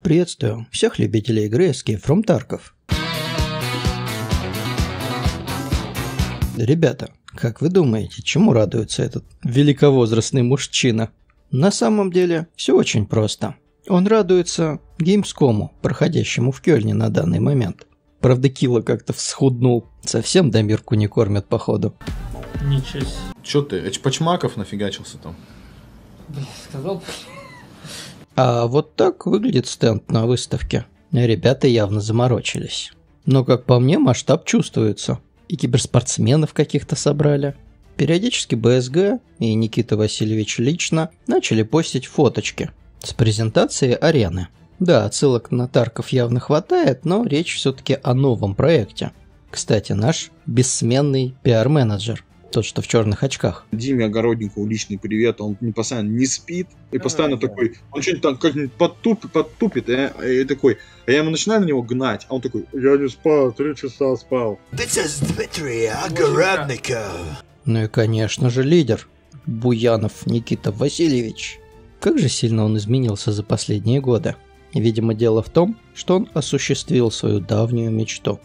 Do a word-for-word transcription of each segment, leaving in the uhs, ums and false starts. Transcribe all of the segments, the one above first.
Приветствую всех любителей игры Escape from Tarkov. Ребята, как вы думаете, чему радуется этот великовозрастный мужчина? На самом деле все очень просто. Он радуется Gamescom, проходящему в Кёльне на данный момент. Правда, Килла как-то всхуднул. Совсем Дамирку не кормят, походу. Ничего себе. Чё ты, Эчпачмаков нафигачился там? Блин, сказал. А вот так выглядит стенд на выставке. Ребята явно заморочились. Но, как по мне, масштаб чувствуется. И киберспортсменов каких-то собрали. Периодически БСГ и Никита Васильевич лично начали постить фоточки с презентацией арены. Да, отсылок на Тарков явно хватает, но речь все-таки о новом проекте. Кстати, наш бессменный пиар-менеджер, тот, что в черных очках. Диме Огородникову личный привет, он не постоянно не спит, и постоянно а, такой, он что-нибудь там как-нибудь подтупит, подтупит, и, и такой, а я ему начинаю на него гнать, а он такой, я не спал, три часа спал. Ну и, конечно же, лидер, Буянов Никита Васильевич. Как же сильно он изменился за последние годы. Видимо, дело в том, что он осуществил свою давнюю мечту.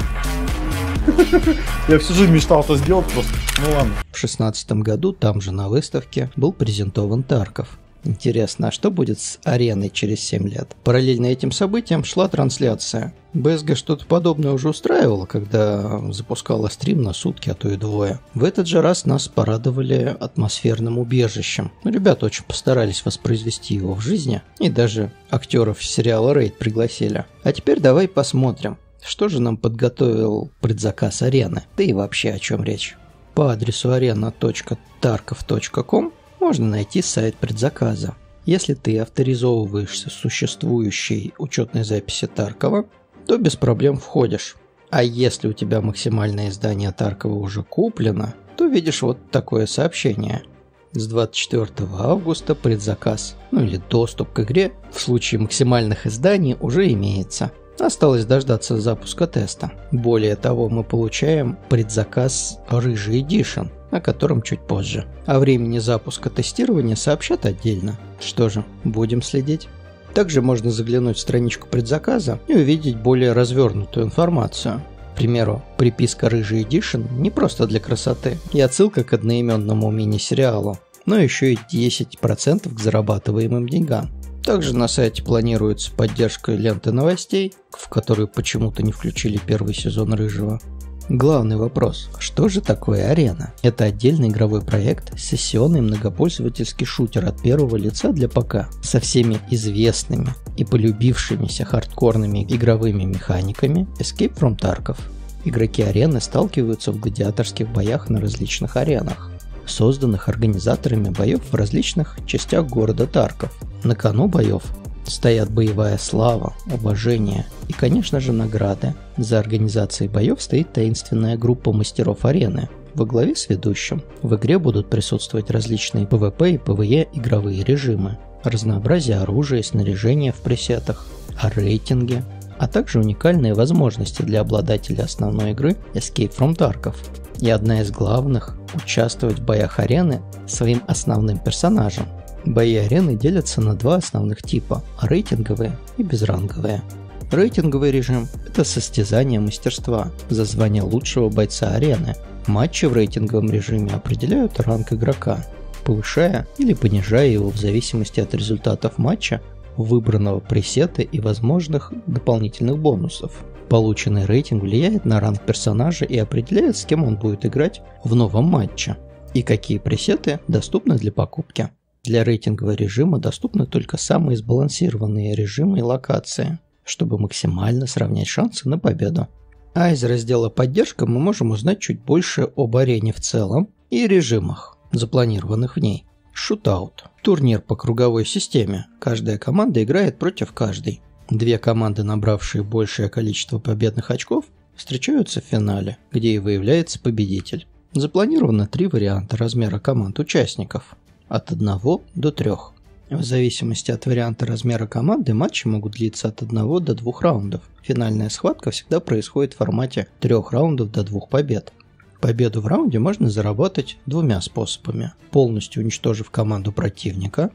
Я всю жизнь мечтал это сделать просто. Ну ладно. В шестнадцатом году там же на выставке был презентован Тарков. Интересно, а что будет с ареной через семь лет? Параллельно этим событиям шла трансляция. БСГ что-то подобное уже устраивало, когда запускала стрим на сутки, а то и двое. В этот же раз нас порадовали атмосферным убежищем. Ребята очень постарались воспроизвести его в жизни, и даже актеров сериала «Рейд» пригласили. А теперь давай посмотрим, что же нам подготовил предзаказ арены, да и вообще о чем речь. По адресу арена точка тарков точка ком можно найти сайт предзаказа. Если ты авторизовываешься с существующей учетной записи Таркова, то без проблем входишь. А если у тебя максимальное издание Таркова уже куплено, то видишь вот такое сообщение. С двадцать четвёртого августа предзаказ, ну или доступ к игре в случае максимальных изданий уже имеется. Осталось дождаться запуска теста. Более того, мы получаем предзаказ Рыжий Эдишн, о котором чуть позже. О времени запуска тестирования сообщат отдельно. Что же, будем следить. Также можно заглянуть в страничку предзаказа и увидеть более развернутую информацию. К примеру, приписка Рыжий Эдишн не просто для красоты и отсылка к одноименному мини-сериалу, но еще и десять процентов к зарабатываемым деньгам. Также на сайте планируется поддержка ленты новостей, в которую почему-то не включили первый сезон Рыжего. Главный вопрос: что же такое арена? Это отдельный игровой проект, сессионный многопользовательский шутер от первого лица для ПК, со всеми известными и полюбившимися хардкорными игровыми механиками Escape from Tarkov. Игроки арены сталкиваются в гладиаторских боях на различных аренах, созданных организаторами боев в различных частях города Тарков. На кону боев стоят боевая слава, уважение и, конечно же, награды. За организацией боев стоит таинственная группа мастеров арены во главе с ведущим. В игре будут присутствовать различные PvP и PvE игровые режимы, разнообразие оружия и снаряжения в пресетах, рейтинги, а также уникальные возможности для обладателя основной игры Escape from Tarkov. И одна из главных – участвовать в боях арены своим основным персонажем. Бои арены делятся на два основных типа – рейтинговые и безранговые. Рейтинговый режим – это состязание мастерства за звание лучшего бойца арены. Матчи в рейтинговом режиме определяют ранг игрока, повышая или понижая его в зависимости от результатов матча, выбранного пресета и возможных дополнительных бонусов. Полученный рейтинг влияет на ранг персонажа и определяет, с кем он будет играть в новом матче и какие пресеты доступны для покупки. Для рейтингового режима доступны только самые сбалансированные режимы и локации, чтобы максимально сравнять шансы на победу. А из раздела «Поддержка» мы можем узнать чуть больше об арене в целом и режимах, запланированных в ней. Шутаут – турнир по круговой системе. Каждая команда играет против каждой. Две команды, набравшие большее количество победных очков, встречаются в финале, где и выявляется победитель. Запланировано три варианта размера команд участников – от одного до трех. В зависимости от варианта размера команды матчи могут длиться от одного до двух раундов. Финальная схватка всегда происходит в формате трех раундов до двух побед. Победу в раунде можно заработать двумя способами: полностью уничтожив команду противника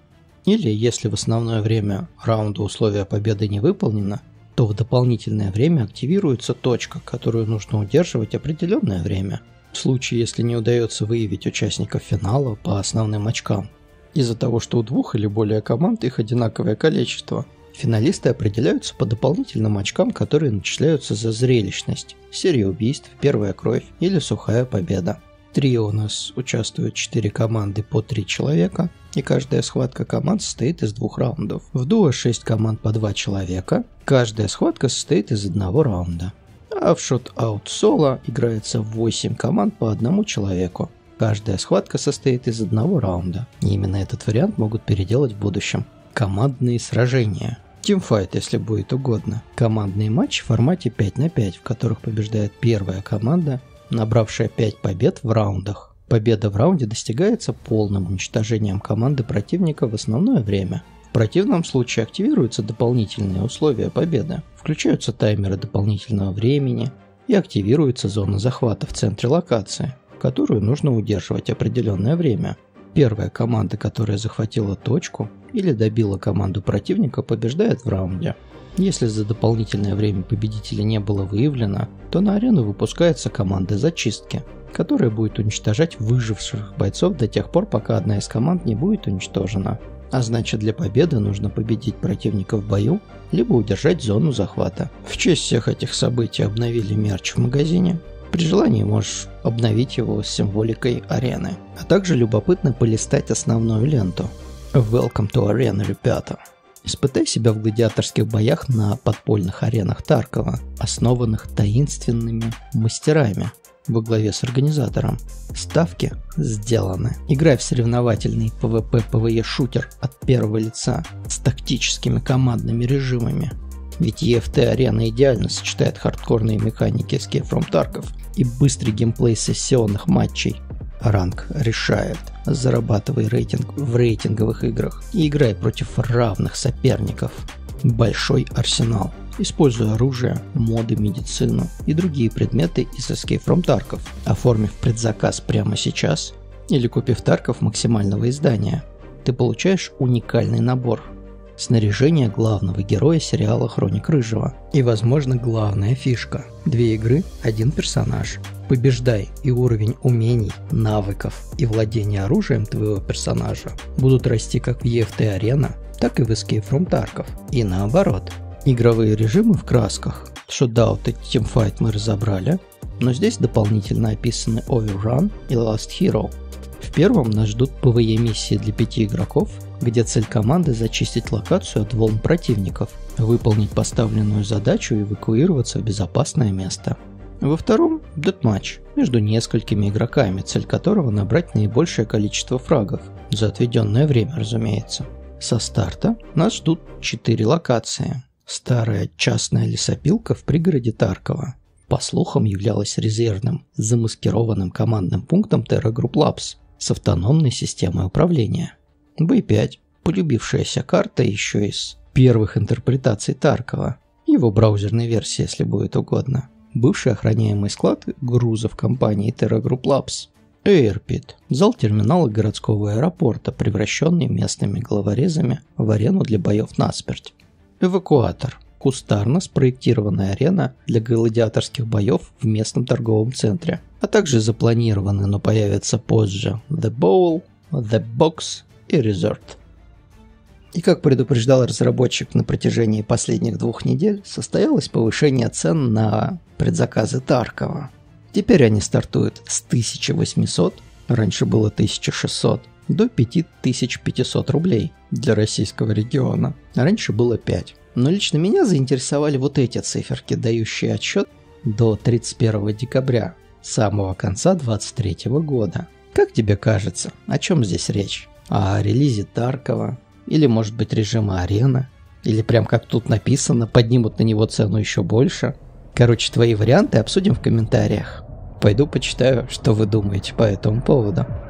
Или, если в основное время раунда условия победы не выполнено, то в дополнительное время активируется точка, которую нужно удерживать определенное время. В случае, если не удается выявить участников финала по основным очкам. Из-за того, что у двух или более команд их одинаковое количество, финалисты определяются по дополнительным очкам, которые начисляются за зрелищность, серия убийств, первая кровь или сухая победа. В трио у нас участвуют четыре команды по три человека, и каждая схватка команд состоит из двух раундов. В дуо шесть команд по два человека, каждая схватка состоит из одного раунда. А в шот-аут соло играется восемь команд по одному человеку. Каждая схватка состоит из одного раунда. И именно этот вариант могут переделать в будущем. Командные сражения. Тимфайт, если будет угодно. Командные матчи в формате пять на пять, в которых побеждает первая команда, набравшая пять побед в раундах. Победа в раунде достигается полным уничтожением команды противника в основное время. В противном случае активируются дополнительные условия победы. Включаются таймеры дополнительного времени и активируется зона захвата в центре локации, которую нужно удерживать определенное время. Первая команда, которая захватила точку или добила команду противника, побеждает в раунде. Если за дополнительное время победителя не было выявлено, то на арену выпускается команда зачистки, которая будет уничтожать выживших бойцов до тех пор, пока одна из команд не будет уничтожена. А значит, для победы нужно победить противника в бою, либо удержать зону захвата. В честь всех этих событий обновили мерч в магазине. При желании можешь обновить его с символикой арены. А также любопытно полистать основную ленту. Welcome to Arena, ребята. Испытай себя в гладиаторских боях на подпольных аренах Таркова, основанных таинственными мастерами во главе с организатором. Ставки сделаны. Играй в соревновательный PvP-PvE-шутер от первого лица с тактическими командными режимами. Ведь и эф ти Arena идеально сочетает хардкорные механики Escape from Tarkov и быстрый геймплей сессионных матчей. Ранг решает. Зарабатывай рейтинг в рейтинговых играх и играй против равных соперников. Большой арсенал. Используя оружие, моды, медицину и другие предметы из Escape from Tarkov, оформив предзаказ прямо сейчас или купив Тарков максимального издания, ты получаешь уникальный набор. Снаряжение главного героя сериала «Хроник Рыжего». И, возможно, главная фишка. Две игры, один персонаж. Побеждай, и уровень умений, навыков и владения оружием твоего персонажа будут расти как в и эф ти Arena, так и в Escape from Tarkov. И наоборот. Игровые режимы в красках. Shootout и Teamfight мы разобрали, но здесь дополнительно описаны Overrun и Last Hero. В первом нас ждут PvE-миссии для пяти игроков, где цель команды зачистить локацию от волн противников, выполнить поставленную задачу и эвакуироваться в безопасное место. Во втором – Deathmatch между несколькими игроками, цель которого набрать наибольшее количество фрагов, за отведенное время, разумеется. Со старта нас ждут четыре локации. Старая частная лесопилка в пригороде Таркова. По слухам, являлась резервным, замаскированным командным пунктом Terra Group Labs с автономной системой управления. би пять – полюбившаяся карта еще из первых интерпретаций Таркова, его браузерной версии, если будет угодно. Бывший охраняемый склад грузов компании Terra Group Labs. Airpit – зал терминала городского аэропорта, превращенный местными головорезами в арену для боев насмерть. Эвакуатор – кустарно спроектированная арена для гладиаторских боев в местном торговом центре, а также запланированы, но появятся позже The Bowl, The Box и Resort. И как предупреждал разработчик на протяжении последних двух недель, состоялось повышение цен на предзаказы Таркова. Теперь они стартуют с тысяча восемьсот, раньше было тысяча шестьсот, до пять тысяч пятьсот рублей для российского региона, а раньше было пять. Но лично меня заинтересовали вот эти циферки, дающие отсчет до тридцать первого декабря, самого конца двадцать третьего года. Как тебе кажется, о чем здесь речь? О релизе Таркова? Или может быть режима арена? Или прям как тут написано, поднимут на него цену еще больше? Короче, твои варианты обсудим в комментариях. Пойду почитаю, что вы думаете по этому поводу.